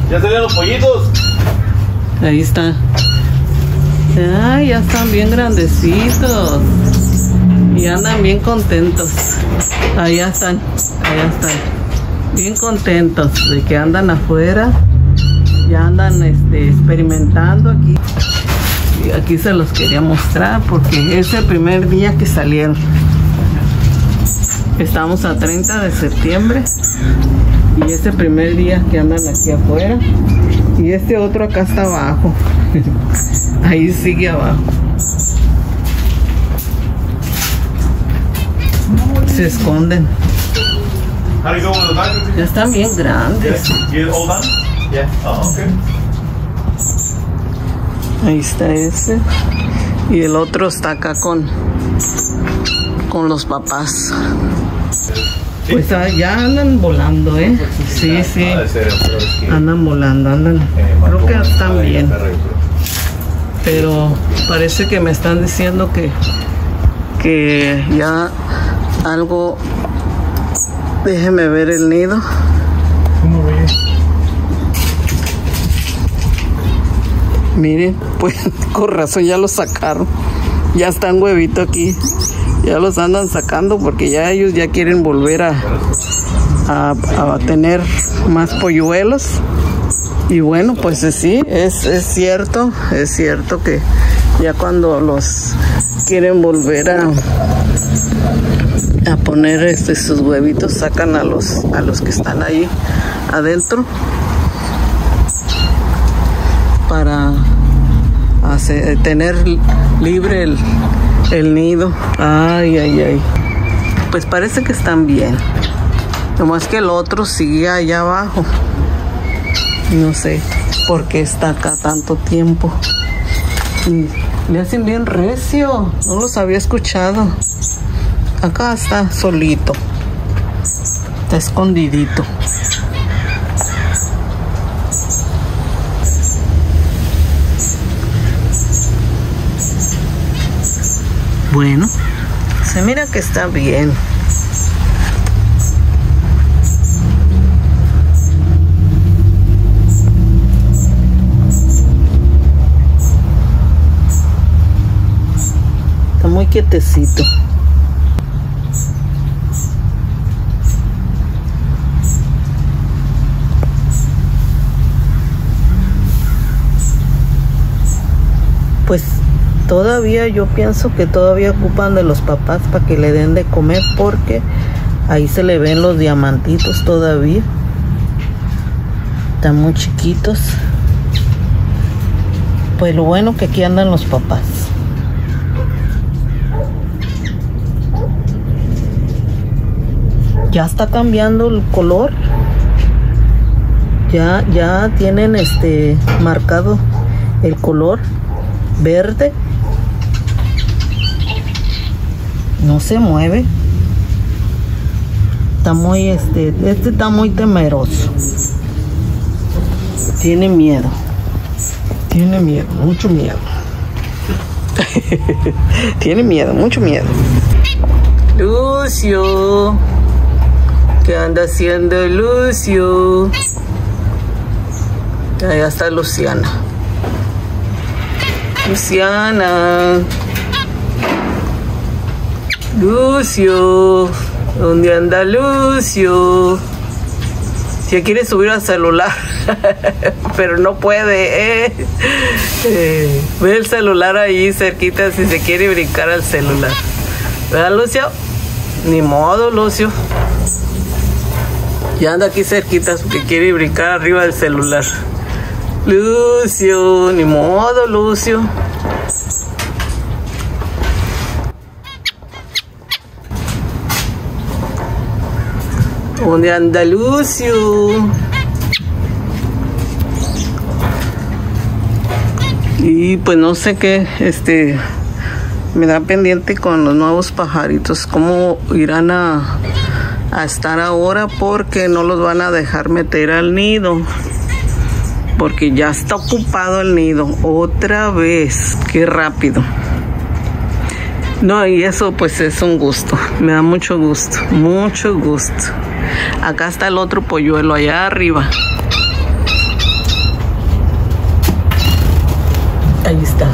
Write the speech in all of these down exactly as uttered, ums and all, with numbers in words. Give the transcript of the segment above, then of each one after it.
¿Ya salieron los pollitos? Ahí está. Ay, ya están bien grandecitos. Y andan bien contentos. Allá están, allá están. Bien contentos de que andan afuera. Ya andan este, experimentando aquí. Y aquí se los quería mostrar porque es el primer día que salieron. Estamos a treinta de septiembre. Y es el primer día que andan aquí afuera. Y este otro acá está abajo. Ahí sigue abajo. Se esconden. Ya están bien grandes. Ahí está ese. Y el otro está acá con, con los papás. Pues ya andan volando, ¿eh? Sí, sí. Andan volando, andan. Creo que están bien. Pero parece que me están diciendo que, que ya algo... Déjeme ver el nido. Miren, pues con razón ya lo sacaron. Ya están huevito aquí. Ya los andan sacando porque ya ellos ya quieren volver a, a, a tener más polluelos. Y bueno, pues sí, es, es cierto, es cierto que ya cuando los quieren volver a, a poner este, sus huevitos, sacan a los, a los que están ahí adentro para hacer, tener libre el, el nido. Ay, ay, ay. Pues parece que están bien. Nomás que el otro sigue allá abajo. No sé por qué está acá tanto tiempo. Y le hacen bien recio. No los había escuchado. Acá está solito. Está escondidito. Bueno, se mira que está bien. Está muy quietecito. Pues todavía yo pienso que todavía ocupan de los papás para que le den de comer porque ahí se le ven los diamantitos todavía. Están muy chiquitos. Pues lo bueno que aquí andan los papás. Ya está cambiando el color. Ya, ya tienen este marcado el color verde. No se mueve. Está muy este, este está muy temeroso. Tiene miedo. Tiene miedo, mucho miedo. Tiene miedo, mucho miedo. Lucio. ¿Qué anda haciendo Lucio? Allá está Luciana. Luciana. Lucio. ¿Dónde anda Lucio? Si quiere subir al celular, pero no puede, ¿eh? Eh, ve el celular ahí cerquita si se quiere brincar al celular. ¿Verdad, Lucio? Ni modo, Lucio. Ya anda aquí cerquita porque quiere brincar arriba del celular. Lucio, ni modo, Lucio. ¿Dónde anda Lucio? Y pues no sé qué, este, me da pendiente con los nuevos pajaritos, cómo irán a, a estar ahora, porque no los van a dejar meter al nido, porque ya está ocupado el nido otra vez. Qué rápido. No, y eso pues es un gusto, me da mucho gusto, mucho gusto. Acá está el otro polluelo allá arriba. Ahí está.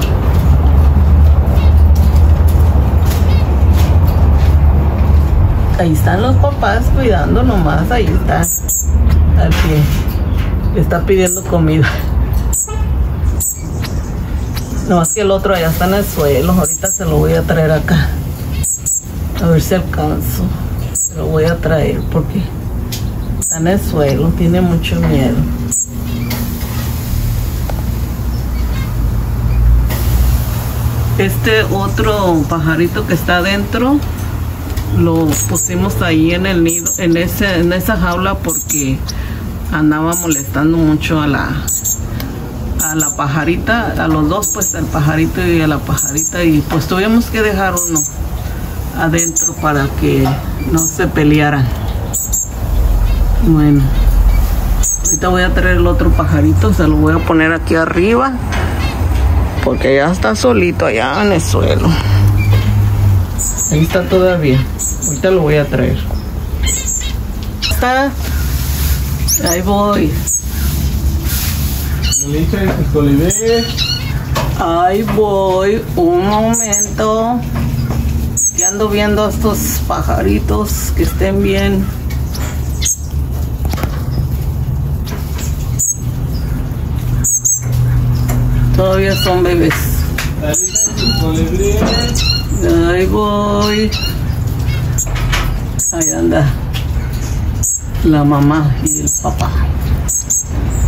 Ahí están los papás cuidando nomás, ahí está. Al que le está pidiendo comida. Nomás que el otro allá está en el suelo. Ahorita se lo voy a traer acá. A ver si alcanzo. Se lo voy a traer porque está en el suelo. Tiene mucho miedo. Este otro pajarito que está adentro lo pusimos ahí en el nido, en ese, en esa jaula porque andaba molestando mucho a la a la pajarita, a los dos, pues al pajarito y a la pajarita, y pues tuvimos que dejar uno adentro para que no se pelearan. Bueno, ahorita voy a traer el otro pajarito, se lo voy a poner aquí arriba porque ya está solito allá en el suelo. Ahí está todavía. Ahorita lo voy a traer. Está. Ahí voy. Ahí voy. Un momento. Que ando viendo a estos pajaritos que estén bien. Todavía son bebés. Ahí voy. Ahí anda la mamá y el papá.